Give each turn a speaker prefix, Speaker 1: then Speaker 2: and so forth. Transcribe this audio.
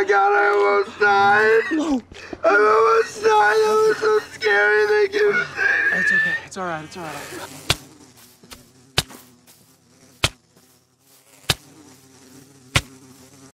Speaker 1: my God, I almost died.
Speaker 2: No.
Speaker 1: I almost died. That was so scary. Thank you.
Speaker 2: It's okay. It's all right. It's all right.